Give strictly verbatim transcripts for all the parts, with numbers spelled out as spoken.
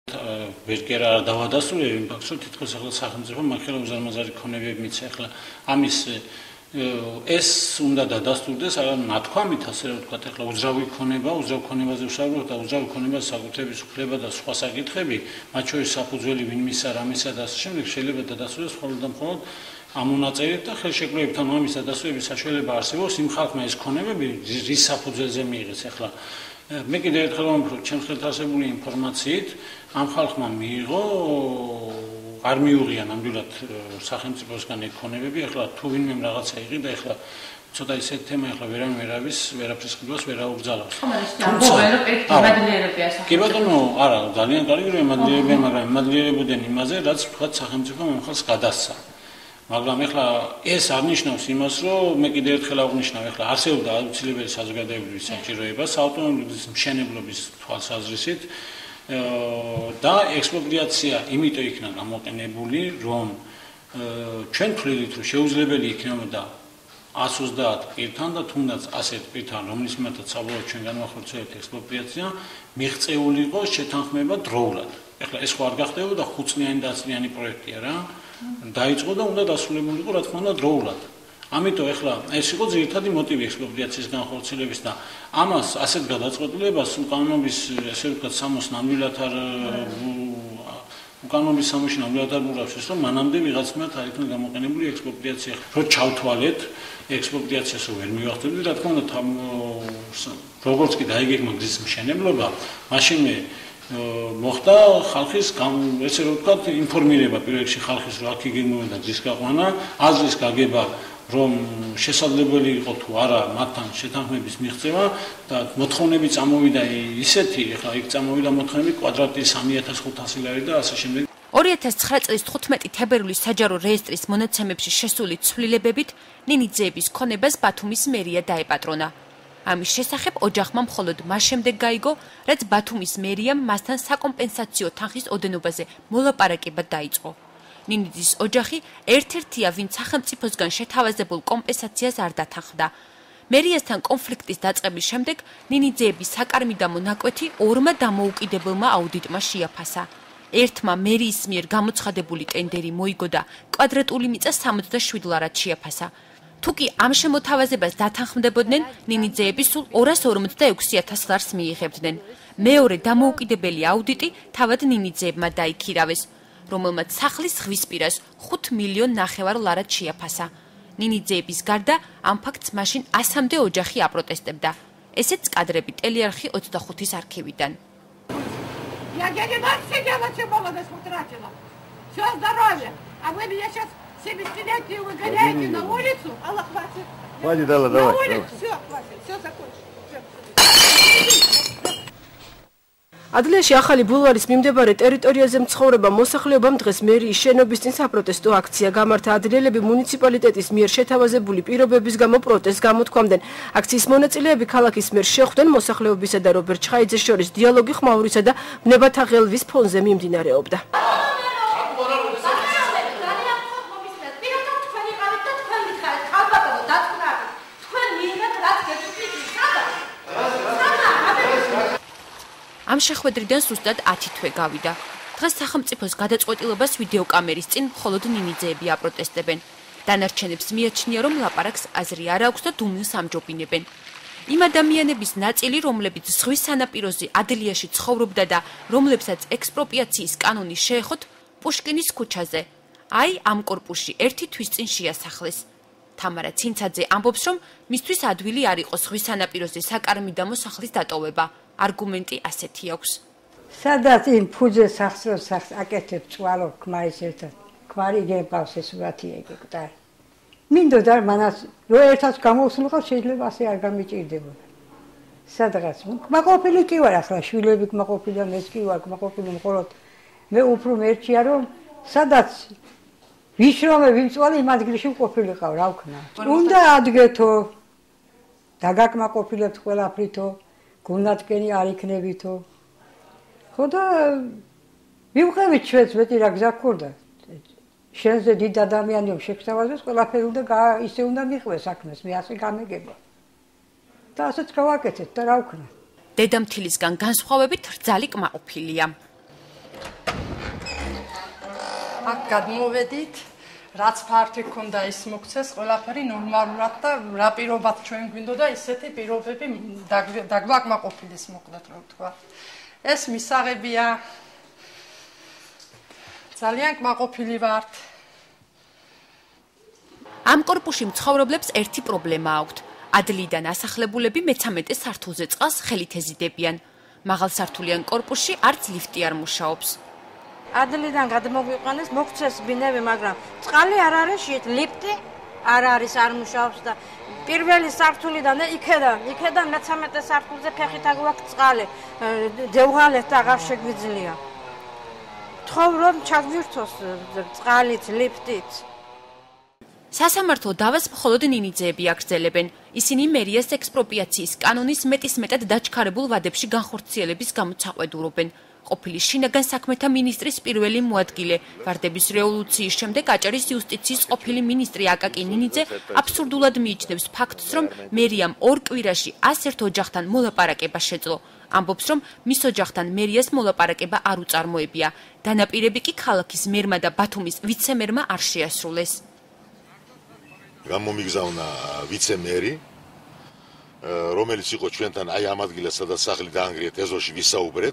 ვერკერა არ დავადასტურებ იმ ფაქტს, რომ თითქოს ახლა სახელმწიფო მართლა უზარმაზარი ქონებები მიცა ახლა ამის ეს უნდა დადასტურდეს არა ნათქვამით ასე რომ ვთქვათ ახლა უძრავი ქონება, უძრავ ქონებაზე ვსაუბრობთ და უძრავი ქონებას საკუთრების უფლება და სხვა საკითხები, მათ შორის საფუძველი ვინმისა, რამისა და ასე შემდეგ შეიძლება დადასტურდეს მხოლოდ და მხოლოდ ამონაწერით და ხელშეკრულებთან ამის დადასტურების საშუალება არსებობს იმ ხალხმა ეს ქონებები რის საფუძველზე მიიღეს ახლა მე კიდევ ერთხელ ვამბობ, ჩემს ხელთ არსებული ინფორმაციით ამ ხალხმა მიიღო არ მიუღია ნამდვილად სახელმწიფოსგან ეგ ქონებები, ახლა თუ ვინმე რაღაცა იყიდა, ახლა ცოტა ისეთი თემა ახლა ვერან ვერავის ვერაფრის ყიდვას ვერ აუგზავნოს. კი ბატონო, არა, ძალიან კარგი რომ ემადლიერებიან, მაგრამ ემადლიერებოდნენ იმაზე, რაც თქვათ სახელმწიფომ ამ ხალხს გადასცა. მაგრამ ახლა ეს არ ნიშნავს იმას, რომ მე კიდევ ერთხელ აღნიშნავ, ახლა არსებობდა აუცილებელი საზოგადოებრივი საჭიროება საავტომობილო გზის მშენებლობის თვალსაზრისით და ექსპროპრიაცია იმიტომ იქნა გამოყენებული, რომ ჩვენ თვლით, რომ შეუძლებელი იქნებოდა one hundred twenty პირთან და თუნდაც ასეთ პირთან, რომლის მიმართაც საბოლოოდ ჩვენ განვახორციელებთ ექსპროპრიაცია, მიღწეული იყო შეთანხმება დროულად. ახლა ეს ხო არ გახდებოდა ხუთწლიანი და ათწლიანი პროექტია რა. დაიწყო და უნდა დასრულებულიყო რა თქმა უნდა დროულად. ამიტომ ახლა ეს იყო ძირითადი მოტივი ექსპროპრიაციის განხორციელების და ამას ასეთ გადაწყვეტილებას უკანონობის ესე ვთქვათ სამოს ნამდვილად არ უკანონობის სამოში ნამდვილად არ მურავს ეს რომ მანამდე ვიღაცმა არ იქნა გამოყენებული ექსპროპრიაცია. რო ჩავთვალეთ ექსპროპრიაციას ვერ მივახდებით რა თქმა უნდა როგორც კი დაიგეგმა გზის მშენებლობა მაშინვე მოხდა ხალხის ესე რომ ვთქვათ ინფორმირება პირველ რიგში ხალხის რომ აქ იგეგმებოდა გზის გაყვანა, აზრის გაგება რომ შესაძლებელი იყო თუ არა მათთან შეთანხმების მიღწევა და მოთხოვნები წამოვიდა ისეთი, ახლა იქ წამოვიდა მოთხოვნები კვადრატი სამი ათას ხუთასი ლარი და ასე შემდეგ. ორი ათას ცხრა წლის თხუთმეტი თებერვლის საჯარო რეესტრის მონაცემებში შესული ცვლილებებით ნინიძეების ქონებას ბათუმის მერია დაეპატრონა. ამის შესახებ ოჯახმა მხოლოდ მას შემდეგ გაიგო, რაც ბათუმის მერიამ მასთან საკომპენსაციო თანხის ოდენობაზე მოლაპარაკება დაიწყო. ნინიძის ოჯახი ერთ-ერთია, ვინც სახელმწიფოსგან შეთავაზებულ კომპენსაციას არ დათანხმდა. მერიასთან კონფლიქტის დაწყების შემდეგ ნინიძეების საკარმიდამო ნაკვეთი ორმა დამოუკიდებელმა აუდიტმა შეაფასა. ერთმა მერიის მიერ გამოცხადებული ტენდერი მოიგო და კვადრატული მიწა სამოცდაშვიდ ლარად შეაფასა. თუკი ამ შემოთავაზებას დათანხმდებოდნენ, ნინიძეები სულ ორას ორმოცდაექვსი ათას ლარს მიიღებდნენ. მეორე დამოუკიდებელი აუდიტი თავად ნინიძეებმა დაიქირავეს, რომელმაც სახლის ზღვისპირას ხუთ მილიონ ნახევარ ლარად შეაფასა. ნინიძეების გარდა ამ ფაქტს მაშინ ასამდე ოჯახი აპროტესტებდა. ესეც კადრები ტელეარხი ოცდახუთის არქივიდან. Я дядя Надя сидела, чем молодость утратила. Все здоровье. А вы меня сейчас семидесятилетние выгоняете на улицу? Аллах хватит. Хватит, Алла, давай. На улицу, все, хватит, все закончилось. ადლიაში ახალი ბულვარის მიმდებარე ტერიტორიაზე მცხოვრება მოსახლეობამ დღეს მერიის შენობის წინ საპროტესტო აქცია გამართა. ადრიელები მუნიციპალიტეტის მიერ შეთავაზებული პირობების გამო პროტესტს გამოთქვამდნენ. აქციის მონაწილეები ქალაქის მიერ შეხვდნენ მოსახლეობისა და რობერტ ჩხაიძეს შორის დიალოგი ხმაურისა და ბნებათა ღელვის ფონზე მიმდინარეობდა. ამ შეხვედრიდან სუსტად ათი თვე გავიდა. დღეს სახელმწიფოს გადაწყვეტილებას ვიდეოკამერის წინ მხოლოდ ნინიძეები აპროტესტებენ. დანარჩენებს მიაჩნია, რომ ლაპარაკს აზრი არ აქვს და დუმილს ამჯობინებენ. იმ ადამიანების ნაწილი, რომლებიც ზღვის სანაპიროზე ადლიაში ცხოვრობდა და რომლებსაც ექსპროპრიაციის კანონი შეეხოთ, პუშკინის ქუჩაზე, აი ამ კორპუსში ერთი თვის წინ შეასახლეს. თამარა ცინცაძე ამბობს, რომ მისთვის ადვილი არ იყო ზღვის სანაპიროზე საკარმიდამო სახლის დატოვება. არგუმენტი ასეთი აქვს. სადაც იმ ფუძე სახსროს სახს აკეთებ წვალო ქმარის ერთად. ქმარი გემყავს ეს ურათი ეკუტარი. მინდოდა მანაც რო ერთად გამოვსულიყო შეიძლება ასე არ გამიჭირდებოდა. სადღაც კმაყოფილი კი ვარ ახლა შვილები კმაყოფილი და მეც კი ვარ კმაყოფილი მხოლოდ მე უფრო მერჩია რომ სადაც ვიშრომე ვიმწვალე იმ ადგილში მყოფილიყავ რა ვქნა. უნდა ადგეთო დაგაკმაყოფილებთ ყველაფრითო გუნდათკენი არ იქნებითო. ხო და მივყევით ჩვენც მეტი რა გზა გქონდა. შენზე დიდ ადამიანიო შეგვთავაზეს ყველაფერი უნდა ისე უნდა მიყვეს საქმეს, მე ასე გამეგება. და ასეც გავაკეთეთ და რა ვქნა. დედამთილისგან განსხვავებით რძალი კმაყოფილია. აქ გადმოვედით, რაც ფართი ქონდა ის მოგცეს, ყველაფერი ნორმალურად და რა პირობად ჩვენ გვინდოდა ისეთი პირობები დაგვაკმაყოფილეს, მოკლედ რა ვთქვა. ეს მისაღებია. ძალიან კმაყოფილი ვართ. ამ კორპუსში მცხოვრებლებს ერთი პრობლემა აქვთ. ადლიდან ასახლებულები მეთერთმეტე სართულზე წყალს ხელით ეზიდებიან. მაღალსართულიან კორპუსში არც ლიფტი არ მუშაობს. ადლიდან გადმოგვიყვანეს, მოგცეს ბინები, მაგრამ წყალი არ არის, შეთ ლიფტი არ არის, არ მუშაობს და პირველი სართულიდან იქედან, იქედან მეთერთმეტე სართულზე ფეხით აგვაქვს წყალი. დევღალეთ და აღარ შეგვიძლია. თხოვრობ ჩაგვირთოს წყალით, ლიფტით. სასამართლო დავას მხოლოდ ნინიძეები აგრძელებენ. ისინი მერიას ექსპროპრიაციის კანონის მეტისმეტად დაჩქარებულ ვადებში განხორციელების გამო წაყვედურობენ. ყოფილი შინაგან საქმეთა მინისტრის პირველი მოადგილე, ვარდების რევოლუციის შემდეგ აჭარის იუსტიციის ყოფილი მინისტრი აკაკი ნინიძე აბსურდულად მიიჩნევს ფაქტს, რომ მერიამ ორ კვირაში ას ერთ ოჯახთან მოლაპარაკება შეძლო. ამბობს, რომ მის ოჯახთან მერიას მოლაპარაკება არ უწარმოებია. დანაპირები კი ქალაქის მერმა და ბათუმის ვიცემერმა არ შეასრულეს. გამომიგზავნა ვიცემერი, რომელიც იყო ჩვენთან აი ამ ადგილას, სადაც სახლი დაანგრიეთ, ეზოში ვისაუბრეთ.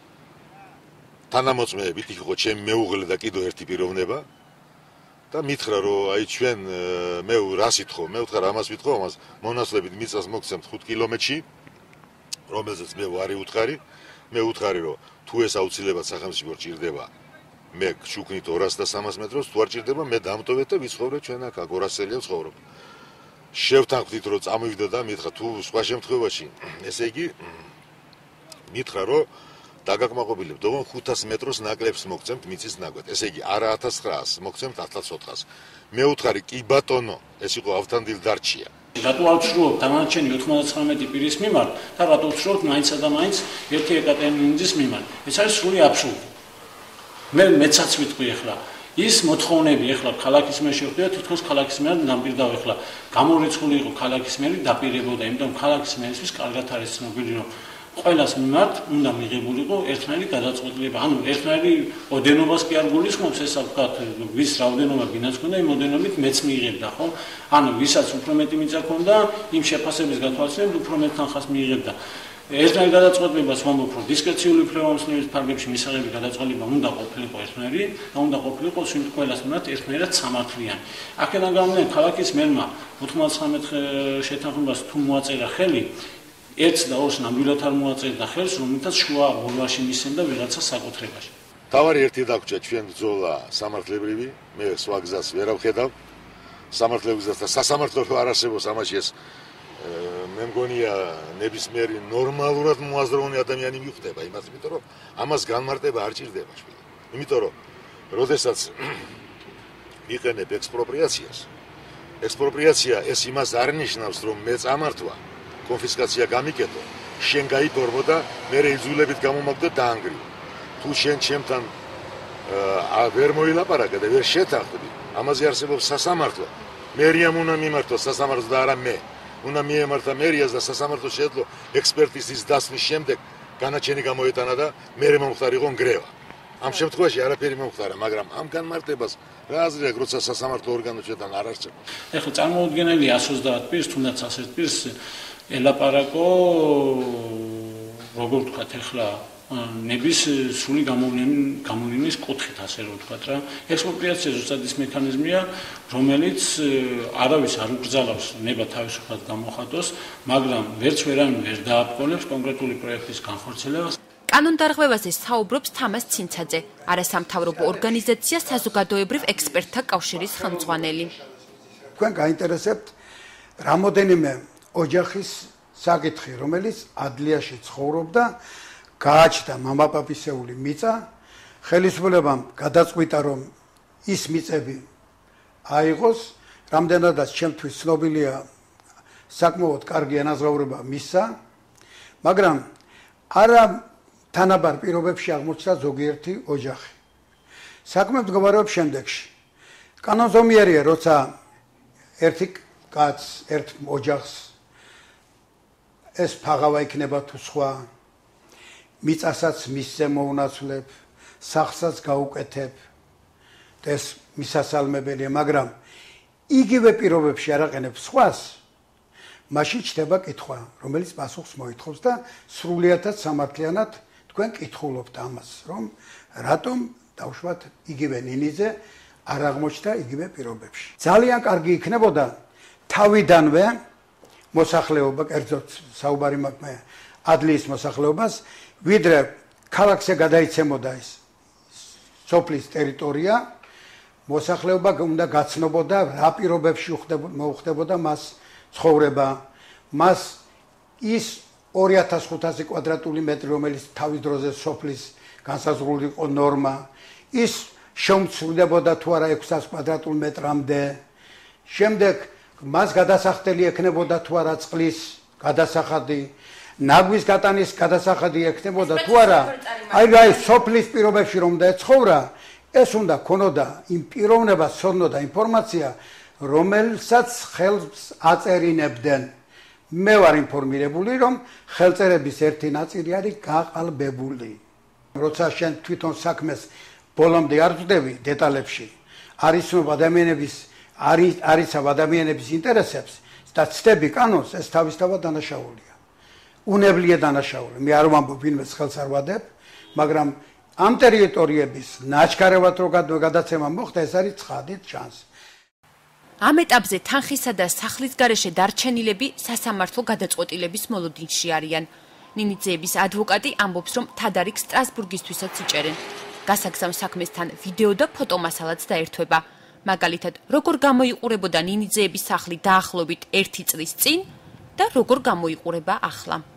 თანამოწმეებით იყო ჩემი მეუღლე და კიდევ ერთი პიროვნება და მითხრა, რომ აი ჩვენ მე რას ითხოვ, მე ვთქარ ამას ვითხოვ, ამას მონაცვლებით მიწას მოგცემთ ხუთ კილომეტრში, რომელზეც მე ვარი უთხარი, მე უთხარი, რომ თუ ეს აუცილებლად სახელმწიფო ჭირდება, მე შუქნით ორას და სამას მეტროს, თუ არ ჭირდება, მე დამტოვეთ და ვიცხოვრებ ჩვენ აქ ორას წელია ვცხოვრობ. შევთანხმდით, რომ წამოვიდა და მითხრა, თუ სხვა შემთხვევაში, ესე იგი მითხრა, რომ დაგაკმაყოფილებთ, რომ ხუთას მეტროს ნაკლებს მოგცემთ მიწის ნაკვეთ. ესე იგი, არა ათას ცხრაას, მოგცემთ ათას ოთხას. მე ვუთხარი, კი ბატონო, ეს იყო ავთანდილ დარჩია. რატო ავწრუობ დამანჩენი ოთხმოცდამეტი პირის მიმართ და რატო ვწრუობ მაინცსა და მაინც ერთი ეკატერინიძის მიმართ? ეს არის სრული აბსურდი. მე მეცაც ვიტყვი ახლა ის მოთხოვნები ახლა ქალაქის მერს შევხვდია, თითქოს ქალაქის მერს დამპირდავ ახლა გამორიცხული იყო ქალაქის მერი დაპირებოდა, იმიტომ ქალაქის მერისთვის კარგად არის ცნობილი, რომ ყველას მიმართ უნდა მიღებულიყო ერთნაირი გადაწყვეტილება. ანუ ერთნაირი ოდენობას კი არ გულისხმობს, ესა ვთქვათ, ვის რაოდენობა გინაც ქონდა, იმ ოდენობით მეც მიიღებდა, ხო? ანუ ვისაც უფრო მეტი მიწა ქონდა, იმ შეფასების გათვალისწინებით უფრო მეტ თანხას მიიღებდა. ერთნაირი გადაწყვეტილებას ვამბობ, რომ დისკრეციული უფლებამოსილების ფარგლებში მისაღები გადაწყვეტილება უნდა ყოფილიყო ერთნაირი და უნდა ყოფილიყო ყველას მიმართ ერთნაირად სამართლიანი. აქედან გამომდინარე, ქალაქის მერმა ოთხმოცდამეტ შეთანხმებას თუ მოაწერა ხელი, ერთს და ორს ნამდვილად არ მოაწერდა ხელს, რომელთაც შუა ბოლოში მისცემდა ვიღაცა საკუთრებაში. თავარი ერთი დაგვრჩა ჩვენ ბრძოლა სამართლებრივი, მე სხვა გზას ვერ ავხედავ. სამართლებრივი გზას და სასამართლო არ არსებობს ამაში ეს მე მგონია ნებისმიერი ნორმალურად მოაზროვნე ადამიანი მიხვდება იმას, იმიტომ რომ ამას განმარტება არ ჭირდება შვილო. იმიტომ რომ როდესაც იყენებ ექსპროპრიაციას, ექსპროპრიაცია ეს იმას არ ნიშნავს, რომ მე წამართვა კონფისკაცია გამიკეთო, შენ გაიფორმო და მე იძულებით გამომაგდო დაანგრიო. თუ შენ ჩემთან ვერ მოილაპარაკე და ვერ შეთანხმდი, ამაზე არსებობს სასამართლო. მერიამ უნდა მიმართოს სასამართლოს და არა მე. უნდა მიემართა მერიას და სასამართლო შეეძლო ექსპერტიზის დასმის შემდეგ განაჩენი გამოეტანა და მე მომხდარიყო ნგრევა. ამ შემთხვევაში არაფერი მომხდარა, მაგრამ ამ განმარტებას რა აზრი აქვს, როცა სასამართლო ორგანო ჩვენთან არ არსებობს. ეხლა წარმოუდგენელი εκατს ოცდაათ პირს, თუნდაც ასეთ პირს ელაპარაკო, როგორ ვთქვათ, ეხლა ნების სრული გამოვლენის კუთხით, ასე რომ ვთქვათ რა. ექსპროპრიაცია ზუსტად ის მექანიზმია, რომელიც არავის არ უკრძალავს ნება თავისუფლად გამოხატოს, მაგრამ ვერც ვერავინ ვერ დააბკოლებს კონკრეტული პროექტის განხორციელებას. კანონდარღვევაზე საუბრობს თამას ცინცაძე, არასამთავრობო ორგანიზაცია საზოგადოებრივ ექსპერტთა კავშირის ხელმძღვანელი. თქვენ გაინტერესებთ რამოდენიმე ოჯახის საკითხი, რომელიც ადლიაში ცხოვრობდა, გააჩნდა მამაპაპისეული მიწა, ხელისუფლებამ გადაწყვიტა, რომ ის მიწები აიღოს, რამდენადაც ჩემთვის ცნობილია საკმაოდ კარგი ანაზღაურება მისცა, მაგრამ არა თანაბარ პირობებში აღმოჩნდა ზოგიერთი ოჯახი. საქმე მდგომარეობს შემდეგში. კანონზომიერია, როცა ერთი კაცს, ერთ ოჯახს ეს ფაღავა იქნება თუ სხვა, მიწასაც მისზე მოუნაცვლებ, სახლსაც გაუკეთებ ეს მისასალმებელია, მაგრამ იგივე პირობებში არაყენებს სხვას, მაშინ ჩდება კითხვა, რომელიც პასუხს მოითხოვს და სრულიადად სამართლიანად თქვენ კითხულობთ ამას, რომ რატომ დავშვათ იგივე ნინიძე არ აღმოჩნდა იგივე პირობებში. ძალიან კარგი იქნებოდა თავიდანვე მოსახლეობა, კერძოდ საუბარი მაქვს ადლიის მოსახლეობას, ვიდრე ქალაქზე გადაიცემოდა ის სოფლის ტერიტორია, მოსახლეობა უნდა გაცნობოდა რა პირობებში მოუხდებოდა მას ცხოვრება, მას ის ორი ათას ხუთასი კვადრატული მეტრი, რომელიც თავის დროზე სოფლის განსაზღვრული იყო ნორმა, ის შემცვლდებოდა თუ არა ექვსას კვადრატულ მეტრამდე. შემდეგ მას გადასახდელი ექნებოდა თუ არა წყლის გადასახადი, ნაგვის გატანის გადასახადი ექნებოდა თუ არა, აი აი სოფლის პირობებში რომ დაეცხოვრა, ეს უნდა ქონოდა იმ პიროვნებას ცოდნოდა ინფორმაცია, რომელსაც ხელს აწერინებდნენ. მე ვარ ინფორმირებული, რომ ხელწერების ერთი ნაწილი არის გაყალბებული. როცა შენ თვითონ საქმეს ბოლომდე არ ვწდები დეტალებში, არის ადამიანების არის არიცავ ადამიანების ინტერესებს და ცდები კანონს, ეს თავისთავად დანაშაულია. უნებლია დანაშაული. მე არ ვამბობ ვინმეს ხელს არ ვადებ, მაგრამ ამ ტერიტორიების ნაჩქარევად რო გადაცემა მოხდა, ეს არის ცხადით ჩანს. ამ ეტაპზე თანხისა და სახლის გარეშე დარჩენილები სასამართლო გადაწყვეტილების მოლოდინში არიან. ნინიძეების ადვოკატი ამბობს, რომ თადარიგ სტრასბურგისთვისაც იჭერენ. გასაგზავ საქმესთან ვიდეო და ფოტომასალაც დაერთვება. მაგალითად, როგორ გამოიყურებოდა ნინიძეების სახლი დაახლოებით ერთი წლის წინ და როგორ გამოიყურება ახლა.